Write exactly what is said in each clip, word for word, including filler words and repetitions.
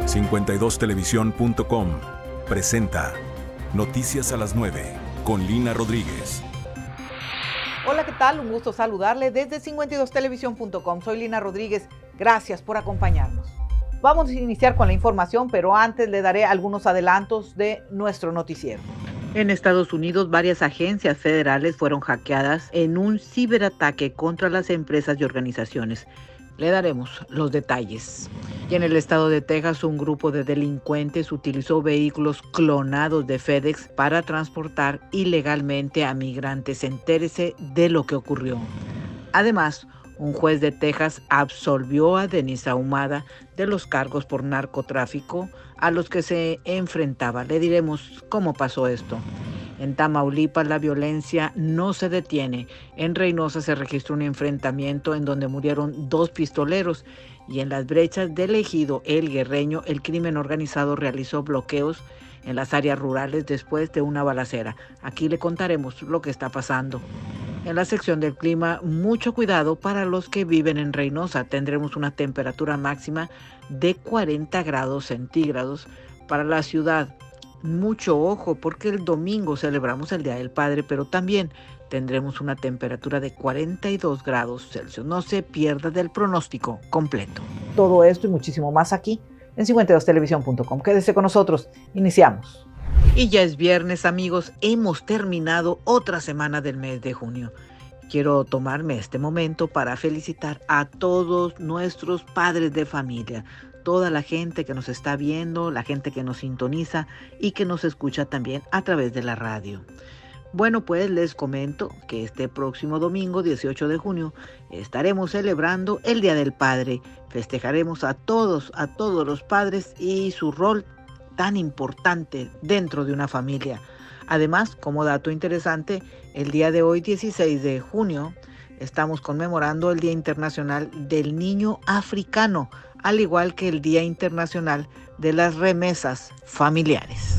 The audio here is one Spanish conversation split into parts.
cincuenta y dos televisión punto com presenta Noticias a las nueve con Lina Rodríguez. Hola, ¿qué tal? Un gusto saludarle desde cincuenta y dos televisión punto com. Soy Lina Rodríguez. Gracias por acompañarnos. Vamos a iniciar con la información, pero antes le daré algunos adelantos de nuestro noticiero. En Estados Unidos, varias agencias federales fueron hackeadas en un ciberataque contra las empresas y organizaciones. Le daremos los detalles. Y en el estado de Texas, un grupo de delincuentes utilizó vehículos clonados de FedEx para transportar ilegalmente a migrantes. Entérese de lo que ocurrió. Además, un juez de Texas absolvió a Denis Ahumada de los cargos por narcotráfico a los que se enfrentaba. Le diremos cómo pasó esto. En Tamaulipas, la violencia no se detiene. En Reynosa se registró un enfrentamiento en donde murieron dos pistoleros, y en las brechas del ejido El Guerreño, el crimen organizado realizó bloqueos en las áreas rurales después de una balacera. Aquí le contaremos lo que está pasando. En la sección del clima, mucho cuidado para los que viven en Reynosa. Tendremos una temperatura máxima de cuarenta grados centígrados para la ciudad. Mucho ojo, porque el domingo celebramos el Día del Padre, pero también tendremos una temperatura de cuarenta y dos grados Celsius. No se pierda del pronóstico completo. Todo esto y muchísimo más aquí en cincuenta y dos televisión punto com. Quédese con nosotros. Iniciamos. Y ya es viernes, amigos. Hemos terminado otra semana del mes de junio. Quiero tomarme este momento para felicitar a todos nuestros padres de familia, toda la gente que nos está viendo, la gente que nos sintoniza y que nos escucha también a través de la radio. Bueno, pues les comento que este próximo domingo, dieciocho de junio, estaremos celebrando el Día del Padre. Festejaremos a todos, a todos los padres y su rol tan importante dentro de una familia. Además, como dato interesante, el día de hoy, dieciséis de junio, estamos conmemorando el Día Internacional del Niño Africano, al igual que el Día Internacional de las Remesas Familiares.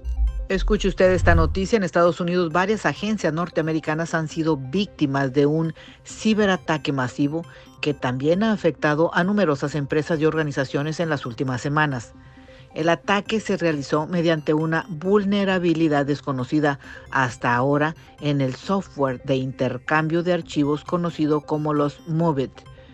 Escuche usted esta noticia. En Estados Unidos, varias agencias norteamericanas han sido víctimas de un ciberataque masivo que también ha afectado a numerosas empresas y organizaciones en las últimas semanas. El ataque se realizó mediante una vulnerabilidad desconocida hasta ahora en el software de intercambio de archivos conocido como los MOVET.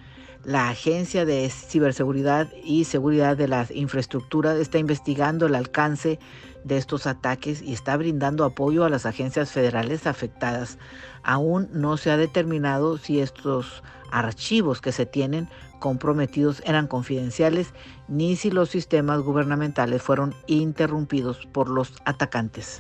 La Agencia de Ciberseguridad y Seguridad de la Infraestructura está investigando el alcance de estos ataques y está brindando apoyo a las agencias federales afectadas. Aún no se ha determinado si estos archivos que se tienen comprometidos eran confidenciales, ni si los sistemas gubernamentales fueron interrumpidos por los atacantes.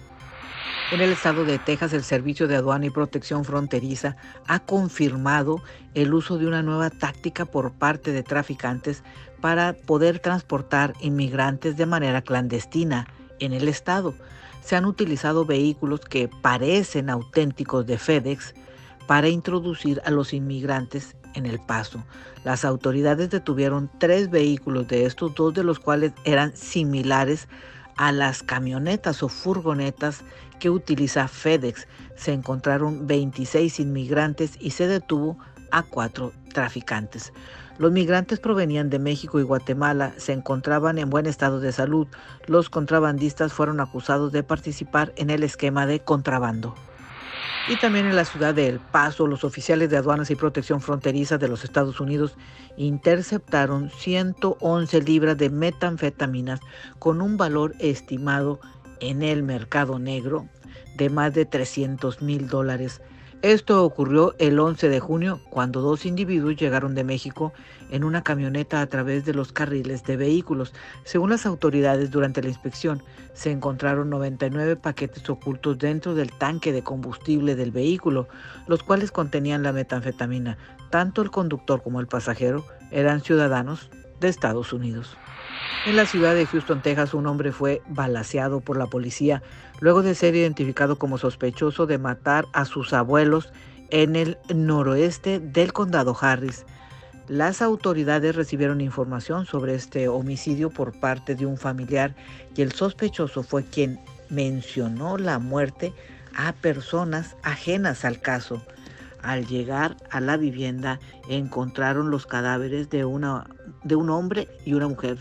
En el estado de Texas, el Servicio de Aduana y Protección Fronteriza ha confirmado el uso de una nueva táctica por parte de traficantes para poder transportar inmigrantes de manera clandestina en el estado. Se han utilizado vehículos que parecen auténticos de FedEx para introducir a los inmigrantes en El Paso. Las autoridades detuvieron tres vehículos de estos, dos de los cuales eran similares a las camionetas o furgonetas que utiliza FedEx. Se encontraron veintiséis inmigrantes y se detuvo a cuatro traficantes. Los migrantes provenían de México y Guatemala, se encontraban en buen estado de salud. Los contrabandistas fueron acusados de participar en el esquema de contrabando. Y también en la ciudad de El Paso, los oficiales de aduanas y protección fronteriza de los Estados Unidos interceptaron ciento once libras de metanfetaminas con un valor estimado en el mercado negro de más de trescientos mil dólares. Esto ocurrió el once de junio, cuando dos individuos llegaron de México en una camioneta a través de los carriles de vehículos. Según las autoridades, durante la inspección se encontraron noventa y nueve paquetes ocultos dentro del tanque de combustible del vehículo, los cuales contenían la metanfetamina. Tanto el conductor como el pasajero eran ciudadanos de Estados Unidos. En la ciudad de Houston, Texas, un hombre fue balaceado por la policía luego de ser identificado como sospechoso de matar a sus abuelos en el noroeste del condado Harris. Las autoridades recibieron información sobre este homicidio por parte de un familiar y el sospechoso fue quien mencionó la muerte a personas ajenas al caso. Al llegar a la vivienda encontraron los cadáveres de, una, de un hombre y una mujer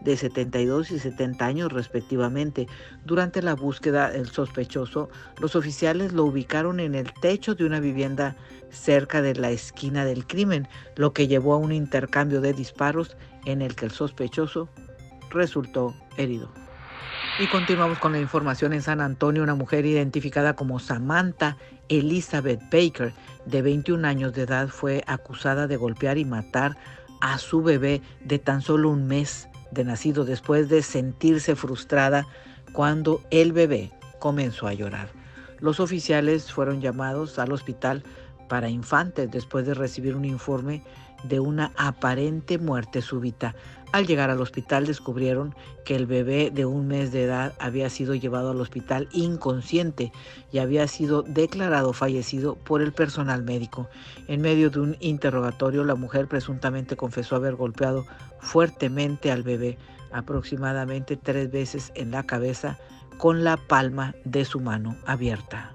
de setenta y dos y setenta años respectivamente. Durante la búsqueda del sospechoso, los oficiales lo ubicaron en el techo de una vivienda cerca de la esquina del crimen, lo que llevó a un intercambio de disparos en el que el sospechoso resultó herido. Y continuamos con la información en San Antonio. Una mujer identificada como Samantha Elizabeth Baker, de veintiún años de edad, fue acusada de golpear y matar a su bebé de tan solo un mes de nacido después de sentirse frustrada cuando el bebé comenzó a llorar. Los oficiales fueron llamados al hospital para infantes después de recibir un informe de una aparente muerte súbita. Al llegar al hospital descubrieron que el bebé de un mes de edad había sido llevado al hospital inconsciente y había sido declarado fallecido por el personal médico. En medio de un interrogatorio, la mujer presuntamente confesó haber golpeado fuertemente al bebé aproximadamente tres veces en la cabeza con la palma de su mano abierta.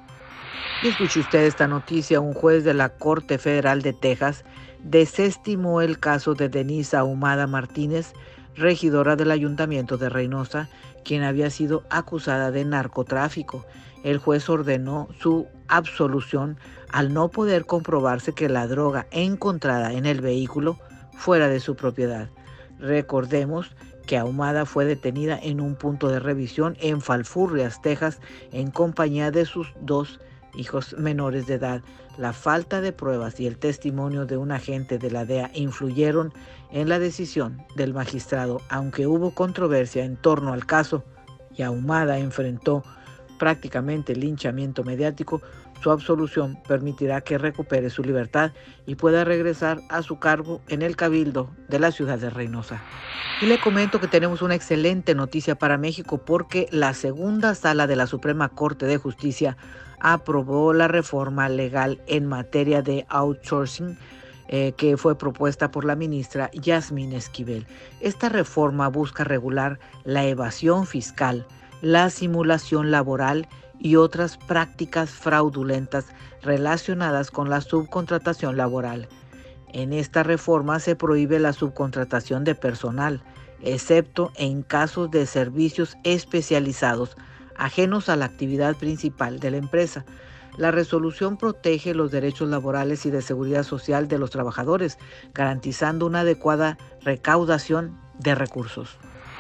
Y escuche usted esta noticia. Un juez de la Corte Federal de Texas desestimó el caso de Denise Ahumada Martínez, regidora del Ayuntamiento de Reynosa, quien había sido acusada de narcotráfico. El juez ordenó su absolución al no poder comprobarse que la droga encontrada en el vehículo fuera de su propiedad. Recordemos que Ahumada fue detenida en un punto de revisión en Falfurrias, Texas, en compañía de sus dos hijos menores de edad. La falta de pruebas y el testimonio de un agente de la D E A influyeron en la decisión del magistrado. Aunque hubo controversia en torno al caso y Ahumada enfrentó prácticamente linchamiento mediático, su absolución permitirá que recupere su libertad y pueda regresar a su cargo en el Cabildo de la ciudad de Reynosa. Y le comento que tenemos una excelente noticia para México, porque la segunda sala de la Suprema Corte de Justicia aprobó la reforma legal en materia de outsourcing eh, que fue propuesta por la ministra Yasmín Esquivel. Esta reforma busca regular la evasión fiscal, la simulación laboral y otras prácticas fraudulentas relacionadas con la subcontratación laboral. En esta reforma se prohíbe la subcontratación de personal, excepto en casos de servicios especializados ajenos a la actividad principal de la empresa. La resolución protege los derechos laborales y de seguridad social de los trabajadores, garantizando una adecuada recaudación de recursos.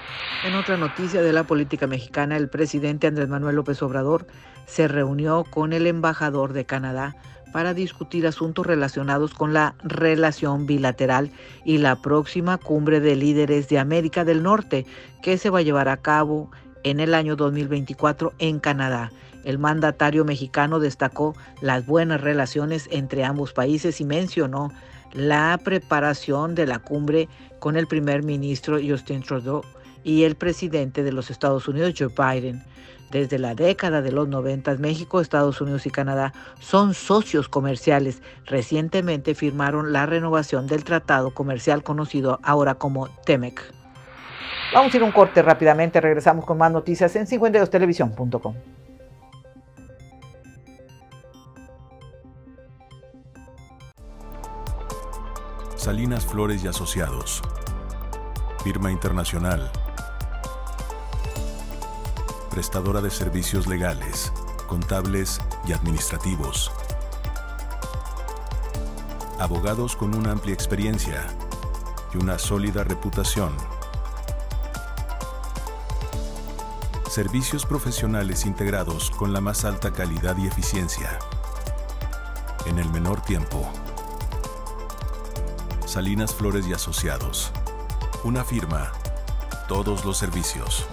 En otra noticia de la política mexicana, el presidente Andrés Manuel López Obrador se reunió con el embajador de Canadá para discutir asuntos relacionados con la relación bilateral y la próxima cumbre de líderes de América del Norte, que se va a llevar a cabo en el año dos mil veinticuatro en Canadá. El mandatario mexicano destacó las buenas relaciones entre ambos países y mencionó la preparación de la cumbre con el primer ministro Justin Trudeau y el presidente de los Estados Unidos, Joe Biden. Desde la década de los noventa, México, Estados Unidos y Canadá son socios comerciales. Recientemente firmaron la renovación del tratado comercial conocido ahora como TEMEC. Vamos a ir a un corte rápidamente, regresamos con más noticias en cincuenta y dos televisión punto com. Salinas Flores y Asociados, firma internacional, prestadora de servicios legales, contables y administrativos. Abogados con una amplia experiencia y una sólida reputación. Servicios profesionales integrados con la más alta calidad y eficiencia. En el menor tiempo. Salinas Flores y Asociados. Una firma, todos los servicios.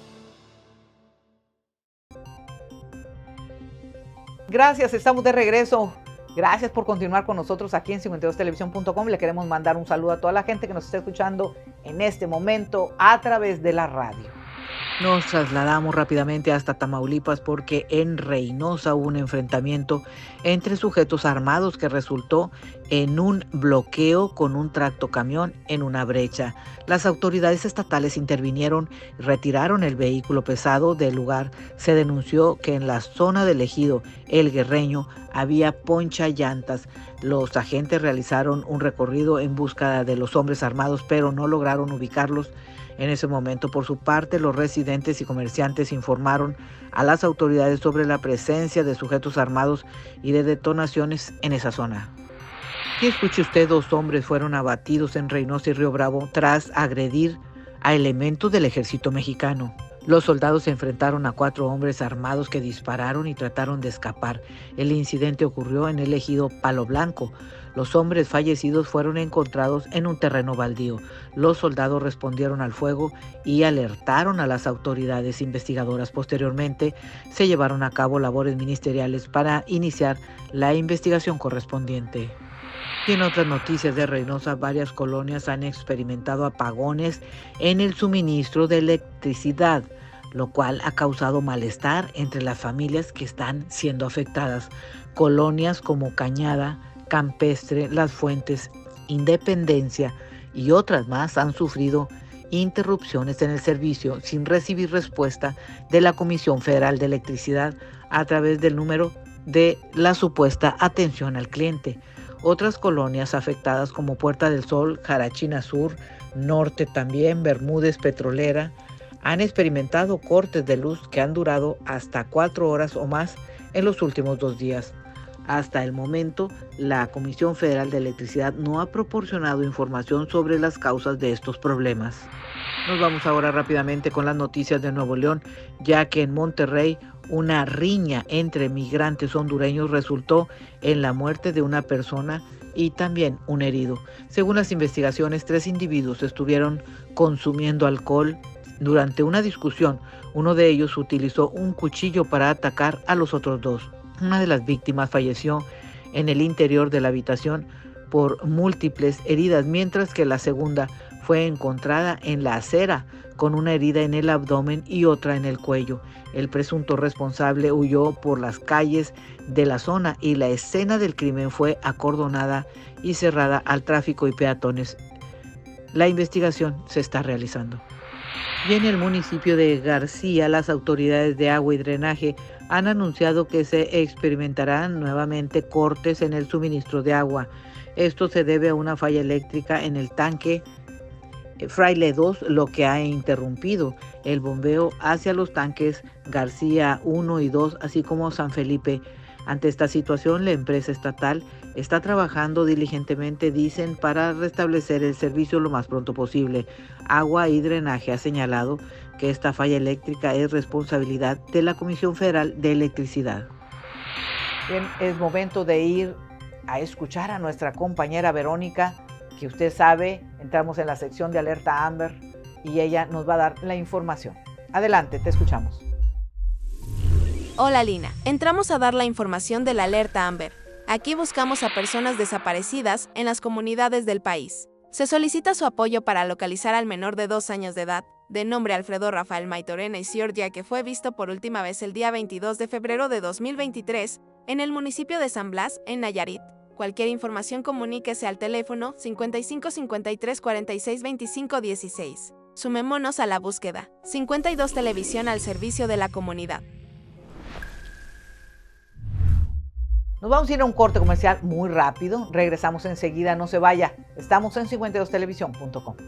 Gracias, estamos de regreso. Gracias por continuar con nosotros aquí en cincuenta y dos televisión punto com. Le queremos mandar un saludo a toda la gente que nos está escuchando en este momento a través de la radio. Nos trasladamos rápidamente hasta Tamaulipas porque en Reynosa hubo un enfrentamiento entre sujetos armados que resultó en un bloqueo con un tractocamión en una brecha. Las autoridades estatales intervinieron y retiraron el vehículo pesado del lugar. Se denunció que en la zona del ejido El Guerreño había ponchallantas. Los agentes realizaron un recorrido en busca de los hombres armados, pero no lograron ubicarlos en ese momento. Por su parte, los residentes y comerciantes informaron a las autoridades sobre la presencia de sujetos armados y de detonaciones en esa zona. Y escuche usted, dos hombres fueron abatidos en Reynosa y Río Bravo tras agredir a elementos del ejército mexicano. Los soldados se enfrentaron a cuatro hombres armados que dispararon y trataron de escapar. El incidente ocurrió en el ejido Palo Blanco. Los hombres fallecidos fueron encontrados en un terreno baldío. Los soldados respondieron al fuego y alertaron a las autoridades investigadoras. Posteriormente, se llevaron a cabo labores ministeriales para iniciar la investigación correspondiente. Y en otras noticias de Reynosa, varias colonias han experimentado apagones en el suministro de electricidad, lo cual ha causado malestar entre las familias que están siendo afectadas. Colonias como Cañada, Campestre, Las Fuentes, Independencia y otras más han sufrido interrupciones en el servicio sin recibir respuesta de la Comisión Federal de Electricidad a través del número de la supuesta atención al cliente. Otras colonias afectadas como Puerta del Sol, Jarachina Sur, Norte también, Bermúdez, Petrolera, han experimentado cortes de luz que han durado hasta cuatro horas o más en los últimos dos días. Hasta el momento, la Comisión Federal de Electricidad no ha proporcionado información sobre las causas de estos problemas. Nos vamos ahora rápidamente con las noticias de Nuevo León, ya que en Monterrey una riña entre migrantes hondureños resultó en la muerte de una persona y también un herido. Según las investigaciones, tres individuos estuvieron consumiendo alcohol durante una discusión. Uno de ellos utilizó un cuchillo para atacar a los otros dos. Una de las víctimas falleció en el interior de la habitación por múltiples heridas, mientras que la segunda fue encontrada en la acera con una herida en el abdomen y otra en el cuello. El presunto responsable huyó por las calles de la zona y la escena del crimen fue acordonada y cerrada al tráfico y peatones. La investigación se está realizando. Y en el municipio de García, las autoridades de agua y drenaje han anunciado que se experimentarán nuevamente cortes en el suministro de agua. Esto se debe a una falla eléctrica en el tanque Fraile dos, lo que ha interrumpido el bombeo hacia los tanques García uno y dos, así como San Felipe. Ante esta situación, la empresa estatal está trabajando diligentemente, dicen, para restablecer el servicio lo más pronto posible. Agua y Drenaje ha señalado que esta falla eléctrica es responsabilidad de la Comisión Federal de Electricidad. Bien, es momento de ir a escuchar a nuestra compañera Verónica, que usted sabe, entramos en la sección de Alerta Amber y ella nos va a dar la información. Adelante, te escuchamos. Hola Lina, entramos a dar la información de la Alerta Amber. Aquí buscamos a personas desaparecidas en las comunidades del país. Se solicita su apoyo para localizar al menor de dos años de edad, de nombre Alfredo Rafael Maitorena y Ciordia, que fue visto por última vez el día veintidós de febrero de dos mil veintitrés en el municipio de San Blas, en Nayarit. Cualquier información, comuníquese al teléfono cincuenta y cinco cincuenta y tres cuarenta y seis veinticinco dieciséis. Sumémonos a la búsqueda. cincuenta y dos Televisión al servicio de la comunidad. Nos vamos a ir a un corte comercial muy rápido. Regresamos enseguida, no se vaya. Estamos en cincuenta y dos televisión punto com.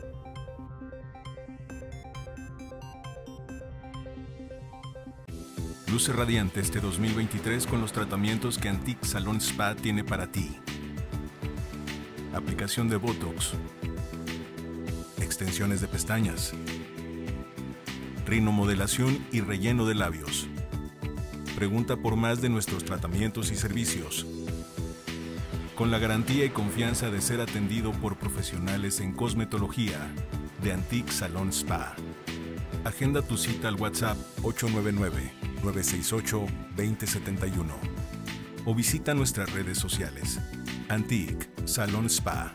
Luce radiante este dos mil veintitrés con los tratamientos que Antique Salon Spa tiene para ti. Aplicación de Botox, extensiones de pestañas, rinomodelación y relleno de labios. Pregunta por más de nuestros tratamientos y servicios. Con la garantía y confianza de ser atendido por profesionales en cosmetología de Antique Salon Spa. Agenda tu cita al WhatsApp ocho nueve nueve, nueve seis ocho, dos cero siete uno o visita nuestras redes sociales. Antique Salon Spa.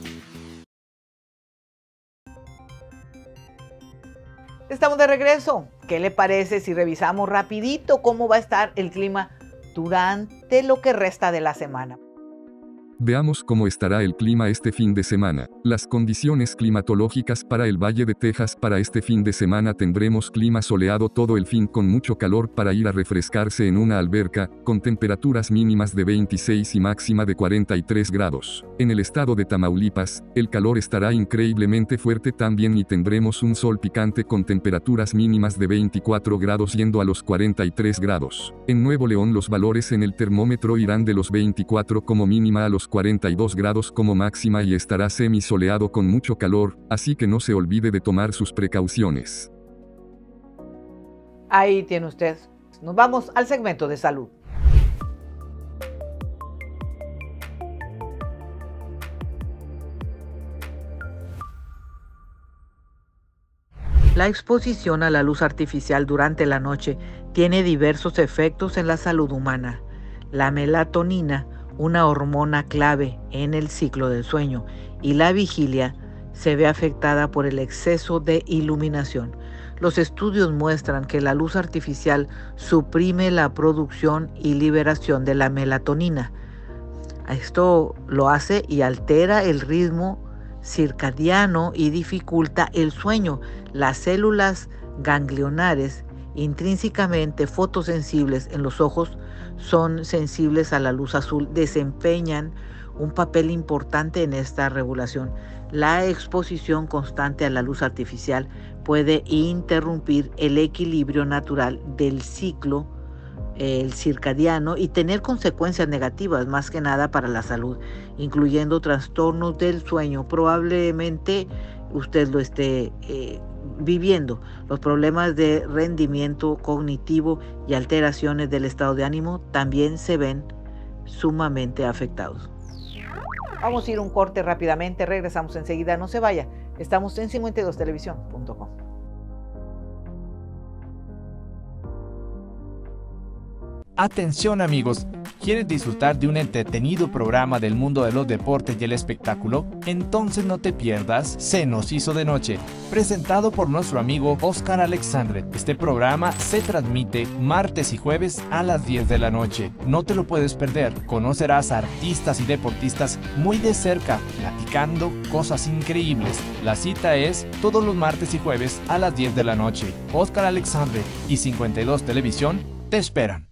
Estamos de regreso. ¿Qué le parece si revisamos rapidito cómo va a estar el clima durante lo que resta de la semana? Veamos cómo estará el clima este fin de semana. Las condiciones climatológicas para el Valle de Texas para este fin de semana: tendremos clima soleado todo el fin con mucho calor para ir a refrescarse en una alberca, con temperaturas mínimas de veintiséis y máxima de cuarenta y tres grados. En el estado de Tamaulipas, el calor estará increíblemente fuerte también y tendremos un sol picante con temperaturas mínimas de veinticuatro grados yendo a los cuarenta y tres grados. En Nuevo León los valores en el termómetro irán de los veinticuatro como mínima a los cuarenta y dos grados como máxima y estará semisoleado con mucho calor, así que no se olvide de tomar sus precauciones. Ahí tiene usted. Nos vamos al segmento de salud. La exposición a la luz artificial durante la noche tiene diversos efectos en la salud humana. La melatonina, una hormona clave en el ciclo del sueño, y la vigilia se ve afectada por el exceso de iluminación. Los estudios muestran que la luz artificial suprime la producción y liberación de la melatonina. Esto lo hace y altera el ritmo circadiano y dificulta el sueño. Las células ganglionares, intrínsecamente fotosensibles en los ojos, son sensibles a la luz azul, desempeñan un papel importante en esta regulación. La exposición constante a la luz artificial puede interrumpir el equilibrio natural del ciclo el circadiano y tener consecuencias negativas, más que nada para la salud, incluyendo trastornos del sueño. Probablemente usted lo esté eh, viviendo. Los problemas de rendimiento cognitivo y alteraciones del estado de ánimo también se ven sumamente afectados. Vamos a ir un corte rápidamente, regresamos enseguida, no se vaya. Estamos en cincuenta y dos televisión punto com. Atención amigos, ¿quieres disfrutar de un entretenido programa del mundo de los deportes y el espectáculo? Entonces no te pierdas Se nos hizo de noche, presentado por nuestro amigo Oscar Alexandre. Este programa se transmite martes y jueves a las diez de la noche. No te lo puedes perder, conocerás a artistas y deportistas muy de cerca, platicando cosas increíbles. La cita es todos los martes y jueves a las diez de la noche. Oscar Alexandre y cincuenta y dos Televisión te esperan.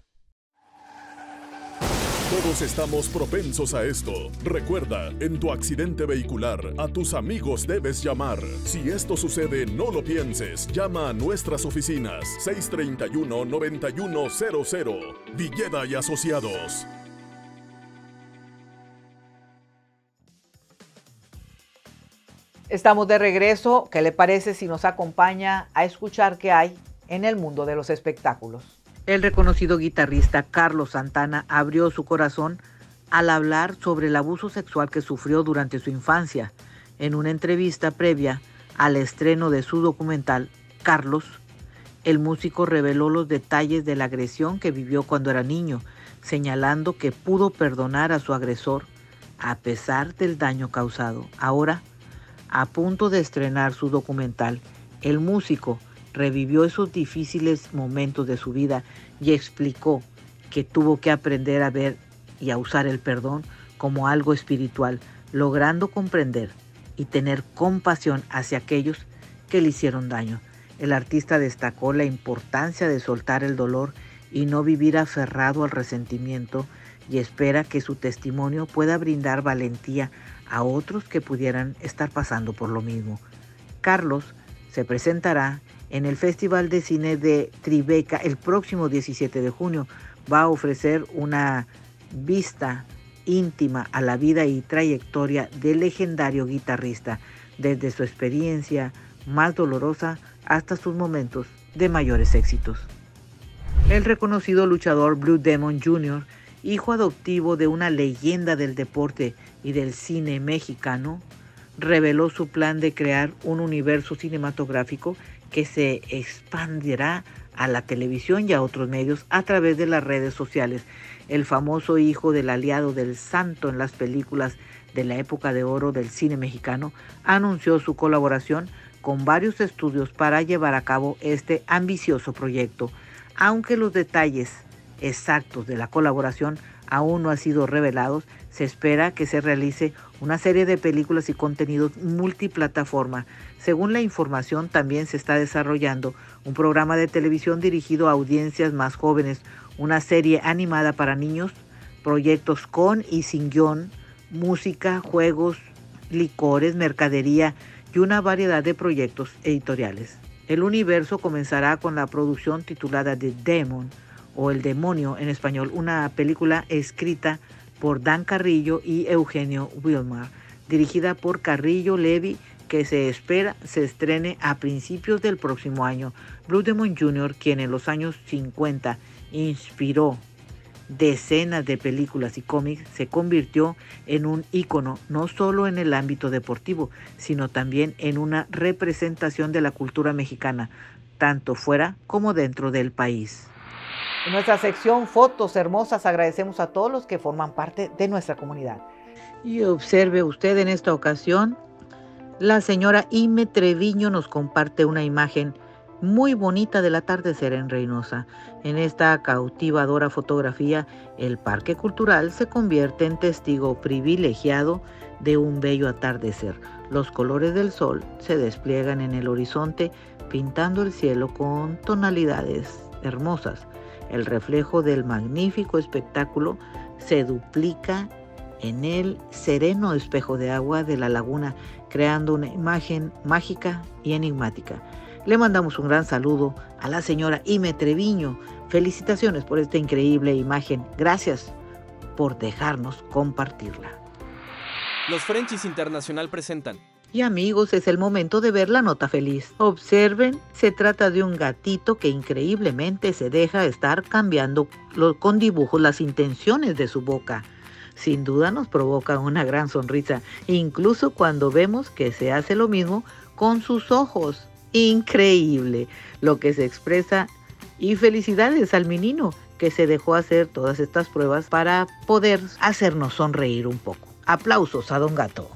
Todos estamos propensos a esto. Recuerda, en tu accidente vehicular, a tus amigos debes llamar. Si esto sucede, no lo pienses. Llama a nuestras oficinas seis tres uno, nueve uno cero cero. Villeda y Asociados. Estamos de regreso. ¿Qué le parece si nos acompaña a escuchar qué hay en el mundo de los espectáculos? El reconocido guitarrista Carlos Santana abrió su corazón al hablar sobre el abuso sexual que sufrió durante su infancia. En una entrevista previa al estreno de su documental, Carlos, el músico reveló los detalles de la agresión que vivió cuando era niño, señalando que pudo perdonar a su agresor a pesar del daño causado. Ahora, a punto de estrenar su documental, el músico revivió esos difíciles momentos de su vida y explicó que tuvo que aprender a ver y a usar el perdón como algo espiritual, logrando comprender y tener compasión hacia aquellos que le hicieron daño. El artista destacó la importancia de soltar el dolor y no vivir aferrado al resentimiento y espera que su testimonio pueda brindar valentía a otros que pudieran estar pasando por lo mismo. Carlos se presentará en el Festival de Cine de Tribeca el próximo diecisiete de junio. Va a ofrecer una vista íntima a la vida y trayectoria del legendario guitarrista, desde su experiencia más dolorosa hasta sus momentos de mayores éxitos. El reconocido luchador Blue Demon junior, hijo adoptivo de una leyenda del deporte y del cine mexicano, reveló su plan de crear un universo cinematográfico que se expandirá a la televisión y a otros medios a través de las redes sociales. El famoso hijo del aliado del santo en las películas de la época de oro del cine mexicano anunció su colaboración con varios estudios para llevar a cabo este ambicioso proyecto. Aunque los detalles exactos de la colaboración aún no han sido revelados, se espera que se realice una serie de películas y contenidos multiplataforma. Según la información, también se está desarrollando un programa de televisión dirigido a audiencias más jóvenes, una serie animada para niños, proyectos con y sin guión, música, juegos, licores, mercadería y una variedad de proyectos editoriales. El universo comenzará con la producción titulada The Demon, o El Demonio en español, una película escrita por Dan Carrillo y Eugenio Wilmar, dirigida por Carrillo Levy, que se espera se estrene a principios del próximo año. Blue Demon junior, quien en los años cincuenta inspiró decenas de películas y cómics, se convirtió en un ícono no solo en el ámbito deportivo, sino también en una representación de la cultura mexicana, tanto fuera como dentro del país. En nuestra sección Fotos Hermosas agradecemos a todos los que forman parte de nuestra comunidad. Y observe usted en esta ocasión, la señora Ime Treviño nos comparte una imagen muy bonita del atardecer en Reynosa. En esta cautivadora fotografía, el Parque Cultural se convierte en testigo privilegiado de un bello atardecer. Los colores del sol se despliegan en el horizonte, pintando el cielo con tonalidades hermosas. El reflejo del magnífico espectáculo se duplica en el sereno espejo de agua de la laguna, creando una imagen mágica y enigmática. Le mandamos un gran saludo a la señora Ime Treviño. Felicitaciones por esta increíble imagen. Gracias por dejarnos compartirla. Los Frenchies Internacional presentan. Y amigos, es el momento de ver la nota feliz. Observen, se trata de un gatito que increíblemente se deja estar cambiando con dibujos las intenciones de su boca. Sin duda nos provoca una gran sonrisa, incluso cuando vemos que se hace lo mismo con sus ojos. Increíble lo que se expresa, y felicidades al menino que se dejó hacer todas estas pruebas para poder hacernos sonreír un poco. Aplausos a Don Gato.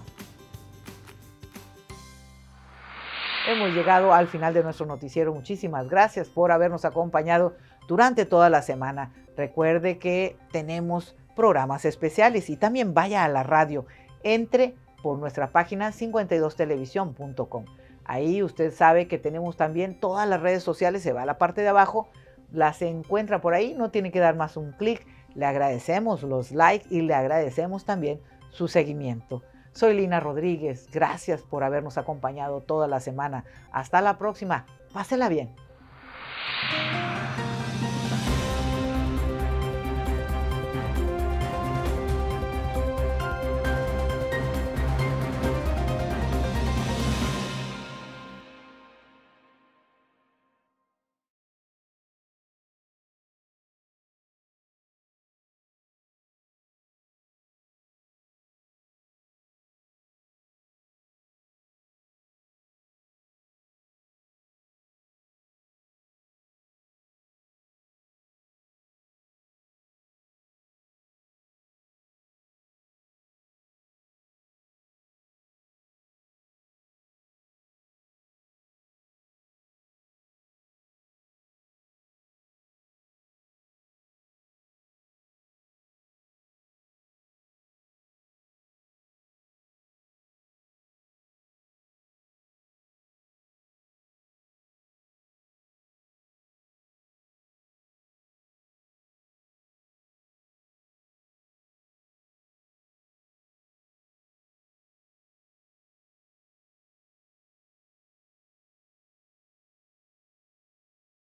Hemos llegado al final de nuestro noticiero. Muchísimas gracias por habernos acompañado durante toda la semana. Recuerde que tenemos programas especiales y también vaya a la radio. Entre por nuestra página cincuenta y dos televisión punto com. Ahí usted sabe que tenemos también todas las redes sociales. Se va a la parte de abajo, las encuentra por ahí. No tiene que dar más un clic. Le agradecemos los likes y le agradecemos también su seguimiento. Soy Lina Rodríguez, gracias por habernos acompañado toda la semana. Hasta la próxima, pásela bien.